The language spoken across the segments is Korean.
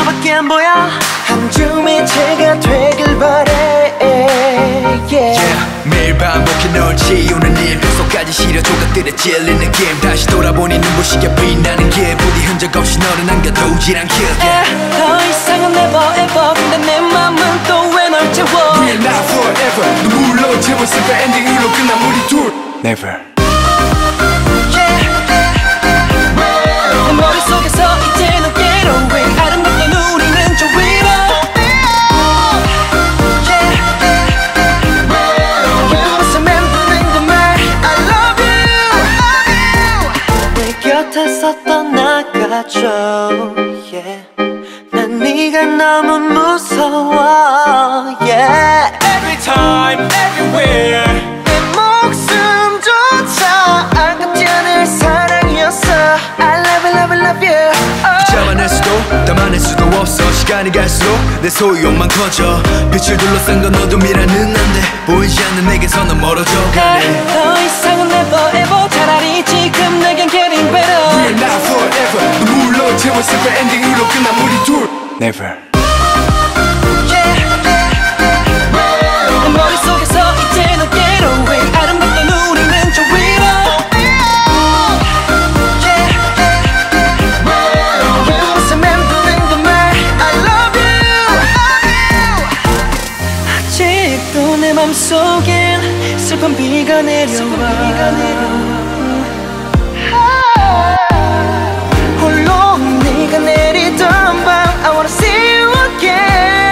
너밖에 안 보여. 한 줌의 채가 되길 바래. 매일 반복해 널 지우는 일 뼛속까지 시려 조각들에 찔리는 느낌. 다시 돌아보니 눈부시게 빛나는 길 부디 흔적 없이 너를 남겨두질 않길. 더 이상은 never ever. 근데 내 맘은 또 왜 널 채워. We're not forever. 눈물로 채웠을까 엔딩으로 끝난 우리 둘. Never. 내 머릿속에서 이제는 get away. 아름답던 우리는 저 위로. 곁에서 떠나가줘. 난 네가 너무 무서워. Every time, everywhere. 내 목숨조차 아깝지 않을 사랑이었어. I love you, love you, love you. 참아낼 수도 담아낼 수도 없어. 시간이 갈수록 내 소유욕만 커져. 빛을 둘러싼 건 어둠이라는 난데 보이지 않는 내게서 넌 멀어져 가네. 더 이상은 never ever. 차라리 지금 내겐 getting better. We're not forever. 눈물로 채웠을 때 엔딩으로 끝난 우리 둘. Never. 내 머릿속에서 이제는 get away. 아름답던 우리는 저 위로. 웃음 맴도는 그 말 I love you. 아직도 내 맘속엔 슬픈 비가 내려와. 홀로 네가 내리던 밤 I wanna see you again.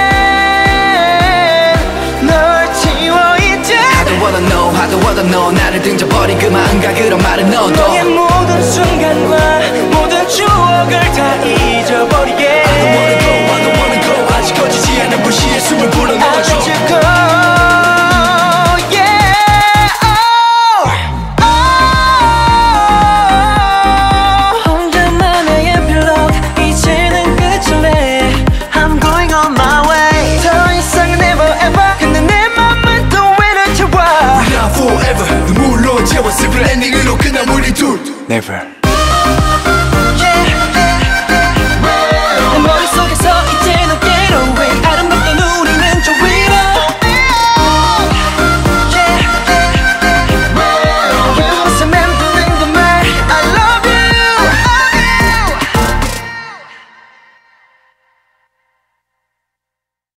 널 지워 이제. I don't wanna know 나를 등져버린 그 마음과 그런 말은 너도. 너의 모든 순간과 모든 추억을 다 잊어버리게. I don't wanna go 아직 꺼지지 않은 불씨의 숨을 불어넣어줘. Never.